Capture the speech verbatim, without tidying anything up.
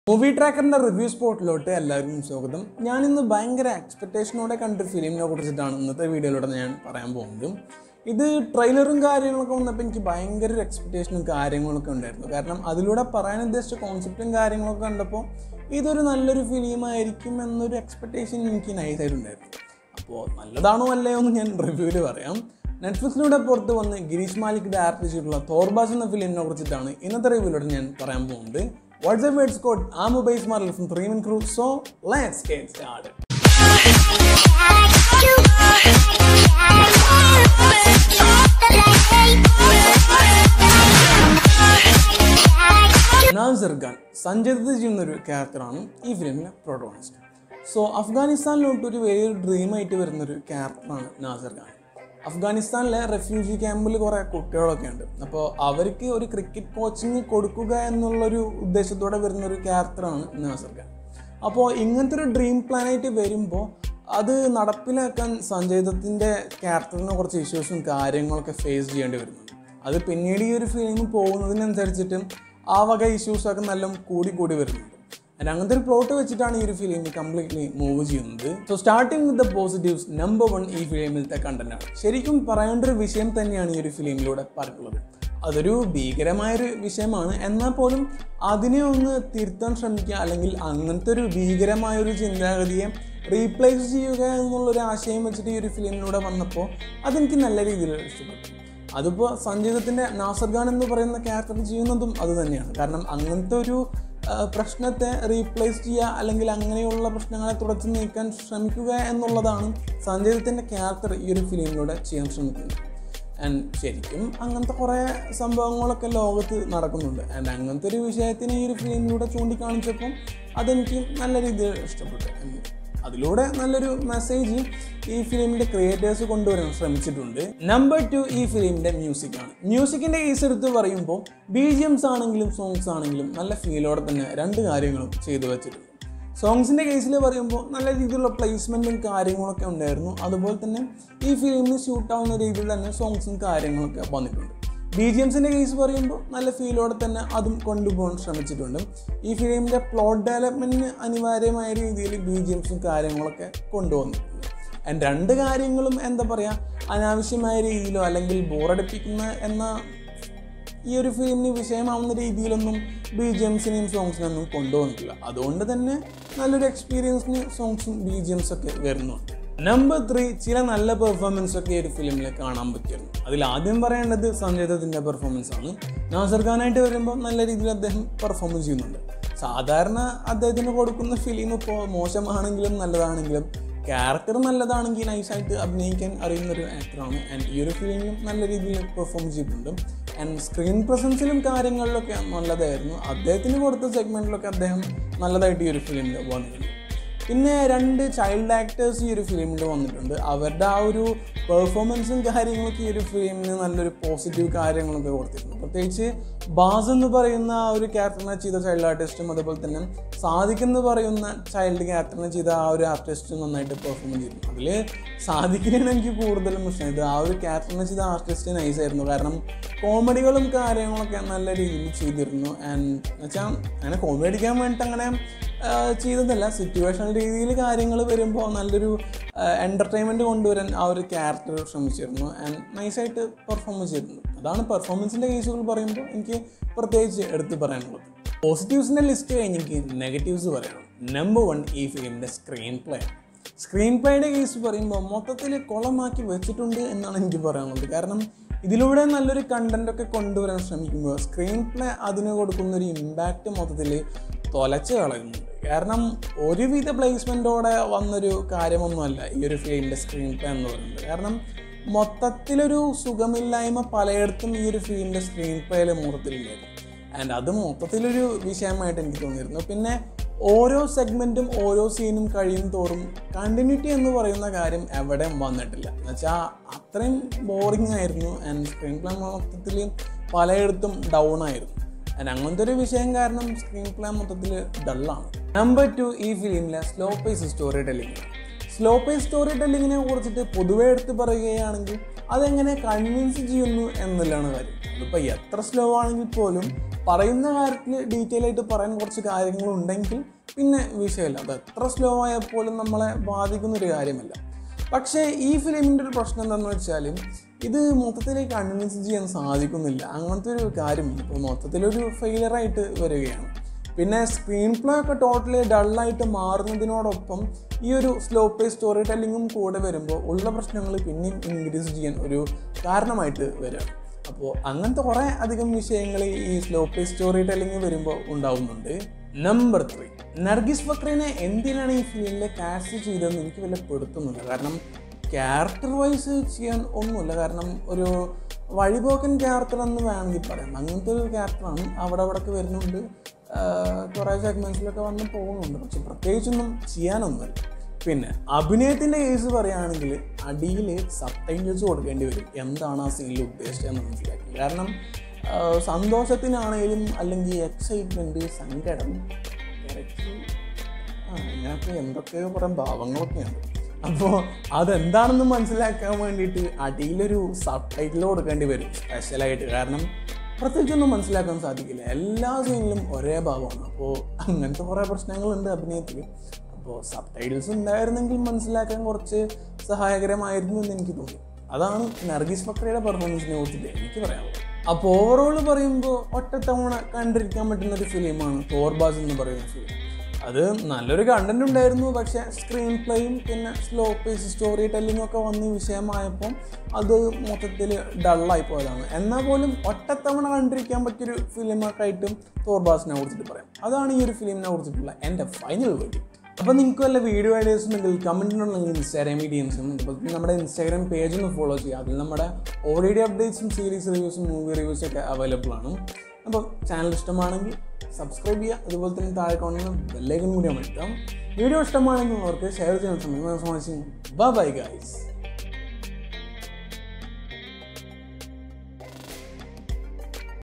Movie ട്രാക്കറിൻ്റെ review സ്പോട്ടിലോട്ട് എല്ലാവർക്കും സ്വാഗതം. ഞാനിന്ന് ഭയങ്കര എക്സ്പെക്റ്റേഷനോടെ കണ്ടൊരു ഫിലിമിനെ കുറിച്ചിട്ടാണ് ഇന്നത്തെ വീഡിയോയിലൂടെ ഞാൻ പറയാൻ പോകുന്നത്. ഇത് ട്രെയിലറും കാര്യങ്ങളൊക്കെ വന്നപ്പോൾ എനിക്ക് ഭയങ്കര ഒരു എക്സ്പെക്റ്റേഷനും കാര്യങ്ങളൊക്കെ ഉണ്ടായിരുന്നു. കാരണം അതിലൂടെ പറയാൻ ഉദ്ദേശിച്ച കോൺസെപ്റ്റും കാര്യങ്ങളൊക്കെ കണ്ടപ്പോൾ ഇതൊരു നല്ലൊരു ഫിലിമായിരിക്കും എന്നൊരു എക്സ്പെക്റ്റേഷൻ എനിക്ക് നൈസായിട്ടുണ്ടായിരുന്നു. അപ്പോൾ നല്ലതാണോ അല്ലയോ എന്ന് ഞാൻ റിവ്യൂവിൽ പറയാം. നെറ്റ്ഫ്ലിക്സിലൂടെ പുറത്ത് വന്ന് ഗിരീഷ് മാലിക് ഡയറക്റ്റ് ചെയ്തിട്ടുള്ള തോർബാസ് എന്ന ഫിലിമിനെ കുറിച്ചിട്ടാണ് ഇന്നത്തെ റിവ്യൂയിലൂടെ ഞാൻ പറയാൻ പോകുന്നത്. What's up, it's called I'm a base model from three man crew, so let's get started. Nasar Khan Sanjay Dutt ചെയ്യുന്നൊരു ക്യാരക്ടറാണ് ഈ ഫിലിമിലെ പ്രൊട്ടോണിസ്റ്റ്. സോ അഫ്ഗാനിസ്ഥാനിലോട്ട് ഒരു വലിയൊരു ഡ്രീമായിട്ട് വരുന്നൊരു ക്യാരക്ടറാണ് നാസർ ഖാൻ. അഫ്ഗാനിസ്ഥാനിലെ റെഫ്യൂജി ക്യാമ്പിൽ കുറേ കുട്ടികളൊക്കെ ഉണ്ട്. അപ്പോൾ അവർക്ക് ഒരു ക്രിക്കറ്റ് കോച്ചിങ് കൊടുക്കുക എന്നുള്ളൊരു ഉദ്ദേശത്തോടെ വരുന്നൊരു ക്യാരക്ടറാണ് നാസർ ഖാൻ. അപ്പോൾ ഇങ്ങനത്തെ ഒരു ഡ്രീം പ്ലാനായിട്ട് വരുമ്പോൾ അത് നടപ്പിലാക്കാൻ സഞ്ജയ് ദത്തിൻ്റെ ക്യാരക്ടറിന് കുറച്ച് ഇഷ്യൂസും കാര്യങ്ങളൊക്കെ ഫേസ് ചെയ്യേണ്ടി വരുന്നുണ്ട്. അത് പിന്നീട് ഈ ഒരു ഫിലിം പോകുന്നതിനനുസരിച്ചിട്ട് ആ വക ഇഷ്യൂസൊക്കെ നല്ല കൂടി കൂടി വരുന്നുണ്ട്. അങ്ങനത്തെ ഒരു പ്ലോട്ട് വെച്ചിട്ടാണ് ഈ ഒരു ഫിലിം കംപ്ലീറ്റ്ലി മൂവ് ചെയ്യുന്നത്. So starting with the positives, number one ഈ ഫിലിമിലത്തെ കണ്ടന്റാണ്. ശരിക്കും പറയേണ്ട ഒരു വിഷയം തന്നെയാണ് ഈ ഒരു ഫിലിമിലൂടെ പറഞ്ഞിട്ടുള്ളത്. അതൊരു ഭീകരമായൊരു വിഷയമാണ്, എന്നാൽ പോലും അതിനെ ഒന്ന് തിരുത്താൻ ശ്രമിക്കുക, അല്ലെങ്കിൽ അങ്ങനത്തെ ഒരു ഭീകരമായൊരു ചിന്താഗതിയെ റീപ്ലേസ് ചെയ്യുക എന്നുള്ളൊരു ആശയം വെച്ചിട്ട് ഈ ഒരു ഫിലിമിലൂടെ വന്നപ്പോൾ അതെനിക്ക് നല്ല രീതിയിൽ ഇഷ്ടപ്പെട്ടു. അതിപ്പോൾ സഞ്ജയ് ദത്തിൻ്റെ നാസർ ഖാൻ എന്ന് പറയുന്ന ക്യാരക്ടർ ചെയ്യുന്നതും അത് തന്നെയാണ്. കാരണം അങ്ങനത്തെ ഒരു പ്രശ്നത്തെ റീപ്ലേസ് ചെയ്യുക, അല്ലെങ്കിൽ അങ്ങനെയുള്ള പ്രശ്നങ്ങളെ തുടച്ചു നീക്കാൻ ശ്രമിക്കുക എന്നുള്ളതാണ് സഞ്ജയ് ദത്തിൻ്റെ ക്യാരക്ടർ ഈ ഒരു ഫിലിമിലൂടെ ചെയ്യാൻ ശ്രമിക്കുന്നത്. ആൻഡ് ശരിക്കും അങ്ങനത്തെ കുറേ സംഭവങ്ങളൊക്കെ ലോകത്ത് നടക്കുന്നുണ്ട്. ആൻഡ് അങ്ങനത്തെ ഒരു വിഷയത്തിന് ഈ ഒരു ഫിലിമിലൂടെ ചൂണ്ടിക്കാണിച്ചപ്പോൾ അതെനിക്ക് നല്ല രീതിയിൽ ഇഷ്ടപ്പെട്ടു. അതിലൂടെ നല്ലൊരു മെസ്സേജ് ഈ ഫിലിമിൻ്റെ ക്രിയേറ്റേഴ്സ് കൊണ്ടുവരാൻ ശ്രമിച്ചിട്ടുണ്ട്. നമ്പർ ടു ഈ ഫിലിമിൻ്റെ മ്യൂസിക്കാണ്. മ്യൂസിക്കിൻ്റെ കേസ് എടുത്ത് പറയുമ്പോൾ ബി ജി എംസ് ആണെങ്കിലും സോങ്സ് ആണെങ്കിലും നല്ല ഫീലോടെ തന്നെ രണ്ട് കാര്യങ്ങളും ചെയ്തു വെച്ചിട്ടുണ്ട്. സോങ്സിൻ്റെ കേസിൽ പറയുമ്പോൾ നല്ല രീതിയിലുള്ള പ്ലേസ്മെൻറ്റും കാര്യങ്ങളൊക്കെ ഉണ്ടായിരുന്നു. അതുപോലെ തന്നെ ഈ ഫിലിമിന് ഷൂട്ടാവുന്ന രീതിയിൽ തന്നെ സോങ്സും കാര്യങ്ങളൊക്കെ വന്നിട്ടുണ്ട്. ബി ജി എംസിൻ്റെ കേസ് പറയുമ്പോൾ നല്ല ഫീലോടെ തന്നെ അതും കൊണ്ടുപോകാൻ ശ്രമിച്ചിട്ടുണ്ട്. ഈ ഫിലിമിൻ്റെ പ്ലോട്ട് ഡെവലപ്മെൻറ്റിന് അനിവാര്യമായ രീതിയിൽ ബി ജി എംസും കാര്യങ്ങളൊക്കെ കൊണ്ടുവന്നിട്ടുണ്ട്. ആൻഡ് രണ്ട് കാര്യങ്ങളും എന്താ പറയുക, അനാവശ്യമായ രീതിയിലോ അല്ലെങ്കിൽ ബോറടിപ്പിക്കുന്ന എന്ന ഈ ഒരു ഫിലിമിന് വിഷയമാവുന്ന രീതിയിലൊന്നും ബി ജി എംസിനെയും സോങ്സിനൊന്നും കൊണ്ടുവന്നിട്ടില്ല. അതുകൊണ്ട് തന്നെ നല്ലൊരു എക്സ്പീരിയൻസിന് സോങ്സും ബി ജി എംസൊക്കെ വരുന്നുണ്ട്. നമ്പർ ത്രീ, ചില നല്ല പെർഫോമൻസ് ഒക്കെ ഈ ഒരു ഫിലിമിൽ കാണാൻ പറ്റിയിരുന്നു. അതിൽ ആദ്യം പറയേണ്ടത് സഞ്ജയ് ദത്തിൻ്റെ പെർഫോമൻസ് ആണ്. നാസർ ഖാനായിട്ട് വരുമ്പോൾ നല്ല രീതിയിൽ അദ്ദേഹം പെർഫോം ചെയ്യുന്നുണ്ട്. സാധാരണ അദ്ദേഹത്തിന് കൊടുക്കുന്ന ഫിലിം ഇപ്പോൾ മോശമാണെങ്കിലും നല്ലതാണെങ്കിലും ക്യാരക്ടർ നല്ലതാണെങ്കിൽ നൈസായിട്ട് അഭിനയിക്കാൻ അറിയുന്നൊരു ആക്ടറാണ്. ആൻഡ് ഈ ഒരു ഫിലിമിലും നല്ല രീതിയിൽ പെർഫോം ചെയ്തിട്ടുണ്ട്. ആൻഡ് സ്ക്രീൻ പ്രസൻസിലും കാര്യങ്ങളിലൊക്കെ നല്ലതായിരുന്നു. അദ്ദേഹത്തിന് കൊടുത്ത സെഗ്മെൻറ്റിലൊക്കെ അദ്ദേഹം നല്ലതായിട്ട് ഈ ഒരു ഫിലിമിൽ വന്നിട്ടുണ്ട്. പിന്നെ രണ്ട് ചൈൽഡ് ആക്ടേഴ്സ് ഈ ഒരു ഫിലിമിൽ വന്നിട്ടുണ്ട്. അവരുടെ ആ ഒരു പെർഫോമൻസും കാര്യങ്ങളൊക്കെ ഈ ഒരു ഫിലിമിന് നല്ലൊരു പോസിറ്റീവ് കാര്യങ്ങളൊക്കെ കൊടുത്തിട്ടുണ്ട്. പ്രത്യേകിച്ച് ബാസ് എന്ന് പറയുന്ന ആ ഒരു ക്യാരക്ടറിനെ ചെയ്ത ചൈൽഡ് ആർട്ടിസ്റ്റും അതുപോലെ തന്നെ സാദിഖ് എന്ന് പറയുന്ന ചൈൽഡ് ക്യാരക്ടറിനെ ചെയ്ത ആ ഒരു ആർട്ടിസ്റ്റും നന്നായിട്ട് പെർഫോം ചെയ്തിരുന്നു. അതിൽ സാദിഖിനാണ് എനിക്ക് കൂടുതലും ഇഷ്ടമായത്. ആ ഒരു ക്യാരക്ടറിനെ ചെയ്ത ആർട്ടിസ്റ്റ് നൈസായിരുന്നു. കാരണം കോമഡികളും കാര്യങ്ങളൊക്കെ നല്ല രീതിയിൽ ചെയ്തിരുന്നു. ആൻഡ് എന്നുവെച്ചാൽ അങ്ങനെ കോമഡി അടിക്കാൻ വേണ്ടിയിട്ട് അങ്ങനെ ചെയ്തതല്ല, സിറ്റുവേഷണൽ രീതിയിൽ കാര്യങ്ങൾ വരുമ്പോൾ നല്ലൊരു എൻ്റർടൈൻമെൻറ്റ് കൊണ്ടുവരാൻ ആ ഒരു ക്യാരക്ടർ ശ്രമിച്ചിരുന്നു. ആൻഡ് നൈസായിട്ട് പെർഫോം ചെയ്തിരുന്നു. അതാണ് പെർഫോമൻസിൻ്റെ കേസുകൾ പറയുമ്പോൾ എനിക്ക് പ്രത്യേകിച്ച് എടുത്ത് പറയാനുള്ളത്. പോസിറ്റീവ്സിൻ്റെ ലിസ്റ്റ് കഴിഞ്ഞെങ്കിൽ നെഗറ്റീവ്സ് പറയണം. നമ്പർ വൺ ഈ ഫിലിമിൻ്റെ സ്ക്രീൻ പ്ലേ. സ്ക്രീൻ പ്ലേയുടെ കേസ് പറയുമ്പോൾ മൊത്തത്തിൽ കുളമാക്കി വെച്ചിട്ടുണ്ട് എന്നാണ് എനിക്ക് പറയാനുള്ളത്. കാരണം ഇതിലൂടെ നല്ലൊരു കണ്ടൻറ്റൊക്കെ കൊണ്ടുവരാൻ ശ്രമിക്കുമ്പോൾ സ്ക്രീൻ പ്ലേ അതിന് കൊടുക്കുന്നൊരു ഇമ്പാക്റ്റ് മൊത്തത്തിൽ തൊലച്ച് കളയുന്നുണ്ട്. കാരണം ഒരുവിധ പ്ലേസ്മെൻറ്റോടെ വന്നൊരു കാര്യമൊന്നുമല്ല ഈ ഒരു ഫിലിമിൻ്റെ സ്ക്രീൻ പ്ലേ എന്ന് പറയുന്നത്. കാരണം മൊത്തത്തിലൊരു സുഖമില്ലായ്മ പലയിടത്തും ഈ ഒരു ഫിലിമിൻ്റെ സ്ക്രീൻ പ്ലേയിൽ മൊത്തത്തിലില്ലായിരുന്നു. ആൻഡ് അത് മൊത്തത്തിലൊരു വിഷയമായിട്ട് എനിക്ക് തോന്നിയിരുന്നു. പിന്നെ ഓരോ സെഗ്മെൻറ്റും ഓരോ സീനും കഴിയും തോറും കണ്ടിന്യൂറ്റി എന്ന് പറയുന്ന കാര്യം എവിടെയും വന്നിട്ടില്ല. എന്നുവെച്ചാൽ അത്രയും ബോറിംഗ് ആയിരുന്നു. ആൻഡ് സ്ക്രീൻ പ്ലേ മൊത്തത്തിൽ പലയിടത്തും ഡൗൺ ആയിരുന്നു. ആൻഡ് അങ്ങനത്തെ ഒരു വിഷയം കാരണം സ്ക്രീൻ പ്ലേ മൊത്തത്തിൽ ഡള്ളാണ്. നമ്പർ ടു ഈ ഫിലിമിലെ slow pace story telling. Slow pace story ടെല്ലിങ്ങിനെ കുറിച്ചിട്ട് പൊതുവെ എടുത്ത് പറയുകയാണെങ്കിൽ അതെങ്ങനെ കൺവിൻസ് ചെയ്യുന്നു എന്നുള്ളതാണ് കാര്യം. അതിപ്പോൾ എത്ര സ്ലോ ആണെങ്കിൽ പോലും പറയുന്ന കാര്യത്തിൽ ഡീറ്റെയിൽ ആയിട്ട് പറയാൻ കുറച്ച് കാര്യങ്ങളുണ്ടെങ്കിൽ പിന്നെ വിഷയമില്ല. അത് എത്ര സ്ലോ ആയപ്പോലും നമ്മളെ ബാധിക്കുന്നൊരു കാര്യമല്ല. പക്ഷേ ഈ ഫിലിമിൻ്റെ ഒരു പ്രശ്നം എന്താണെന്ന് വെച്ചാൽ ഇത് മൊത്തത്തിലേക്ക് കൺവിൻസ് ചെയ്യാൻ സാധിക്കുന്നില്ല. അങ്ങനത്തെ ഒരു കാര്യം ഇപ്പോൾ മൊത്തത്തിലൊരു ഫെയിലിയറായിട്ട് വരികയാണ്. പിന്നെ സ്ക്രീൻ പ്ലേ ഒക്കെ ടോട്ടലി ഡള്ളായിട്ട് മാറുന്നതിനോടൊപ്പം ഈ ഒരു സ്ലോ പേ സ്റ്റോറി ടെല്ലിങ്ങും കൂടെ വരുമ്പോൾ ഉള്ള പ്രശ്നങ്ങൾ പിന്നെയും ഇൻക്രീസ് ചെയ്യാൻ ഒരു കാരണമായിട്ട് വരികയാണ്. അപ്പോൾ അങ്ങനത്തെ കുറേ അധികം വിഷയങ്ങൾ ഈ സ്ലോ പേ സ്റ്റോറി ടെല്ലിങ് വരുമ്പോൾ ഉണ്ടാവുന്നുണ്ട്. നമ്പർ ത്രീ, നർഗീസ് ഫക്രീനെ എന്തിനാണ് ഈ ഫിലിമിൽ കാസ്റ്റ് ചെയ്തതെന്ന് എനിക്ക് വല്ല പെടുത്തുന്നില്ല. കാരണം ക്യാരക്ടർ വൈസ് ചെയ്യാൻ ഒന്നുമില്ല. കാരണം ഒരു വഴിപോക്കൻ ക്യാരക്ടർ എന്ന് വേണമെങ്കിൽ പറയാം. അങ്ങനത്തെ ഒരു ക്യാരക്ടറാണ്. അവിടെ അവിടെയൊക്കെ വരുന്നുണ്ട്, കുറേ സെഗ്മെൻറ്റ്സിലൊക്കെ വന്ന് പോകുന്നുണ്ട്. പക്ഷെ പ്രത്യേകിച്ചൊന്നും ചെയ്യാനൊന്നുമില്ല. പിന്നെ അഭിനയത്തിൻ്റെ കേസ് പറയുകയാണെങ്കിൽ അടിയിൽ സബ് ടൈറ്റിൽസ് കൊടുക്കേണ്ടി വരും, എന്താണ് ആ സീനിൽ ഉദ്ദേശിച്ചതെന്ന് മനസ്സിലാക്കി. കാരണം സന്തോഷത്തിനാണെങ്കിലും അല്ലെങ്കിൽ എക്സൈറ്റ്മെൻറ്റ്, സങ്കടം, അങ്ങനെയൊക്കെ എന്തൊക്കെയോ പറയാൻ ഭാവങ്ങളൊക്കെയുണ്ട്. അപ്പോൾ അതെന്താണെന്ന് മനസ്സിലാക്കാൻ വേണ്ടിയിട്ട് അടിയിലൊരു സബ് ടൈറ്റിൽ കൊടുക്കേണ്ടി വരും സ്പെഷ്യലായിട്ട്. കാരണം പ്രത്യേകിച്ചൊന്നും മനസ്സിലാക്കാൻ സാധിക്കില്ല, എല്ലാ സീനിലും ഒരേ ഭാവമാണ്. അപ്പോൾ അങ്ങനത്തെ കുറേ പ്രശ്നങ്ങളുണ്ട് അഭിനയത്തിൽ. അപ്പോൾ സബ് ടൈറ്റിൽസ് ഉണ്ടായിരുന്നെങ്കിൽ മനസ്സിലാക്കാൻ കുറച്ച് സഹായകരമായിരുന്നു എന്ന് എനിക്ക് തോന്നി. അതാണ് നർഗീസ് ഫക്രിയുടെ പെർഫോമൻസിനെ കുറിച്ചിട്ട് എനിക്ക് പറയാനുള്ളത്. അപ്പോൾ ഓവറോൾ പറയുമ്പോൾ ഒറ്റത്തവണ കണ്ടിരിക്കാൻ പറ്റുന്ന ഒരു ഫിലിമാണ് തോർബാസ് എന്ന് പറയുന്ന ഫിലിം. അത് നല്ലൊരു കണ്ടന്റ് ഉണ്ടായിരുന്നു. പക്ഷേ സ്ക്രീൻ പ്ലേയും പിന്നെ സ്ലോ പേസ് സ്റ്റോറി ടെല്ലിങ്ങും ഒക്കെ വന്ന് വിഷയമായപ്പോൾ അത് മൊത്തത്തിൽ ഡള്ളായി പോയതാണ്. എന്നാൽ പോലും ഒറ്റത്തവണ കണ്ടിരിക്കാൻ പറ്റിയൊരു ഫിലിമൊക്കെ ആയിട്ടും തോർബാസിനെ കുറിച്ചിട്ട് പറയാം. അതാണ് ഈ ഒരു ഫിലിമിനെ കുറിച്ചിട്ടുള്ള എൻ്റെ ഫൈനൽ വേർഡിക്റ്റ്. അപ്പോൾ നിങ്ങൾക്ക് വല്ല വീഡിയോ ഐഡിയാസ് ഉണ്ടെങ്കിൽ കമൻറ്റിനുണ്ടെങ്കിൽ ഇൻസ്റ്റാഗ്രാം മീഡിയൻസും അപ്പോൾ നമ്മുടെ ഇൻസ്റ്റാഗ്രാം പേജ് ഒന്ന് ഫോളോ ചെയ്യുക. അതിൽ നമ്മുടെ ഓൾറെഡി അപ്ഡേറ്റ്സും സീരീസ് റിവ്യൂസും മൂവി റിവ്യൂസും ഒക്കെ അവൈലബിൾ ആണ്. അപ്പോൾ ചാനൽ ഇഷ്ടമാണെങ്കിൽ സബ്സ്ക്രൈബ് ചെയ്യുക. അതുപോലെ തന്നെ താഴെ കാണുന്ന ബെല്ലൈക്കൺ കൂടി അമർത്താം. വീഡിയോ ഇഷ്ടമാണെങ്കിൽ അവർക്ക് ഷെയർ ചെയ്യാൻ ശ്രമിക്കും. Bye bye guys.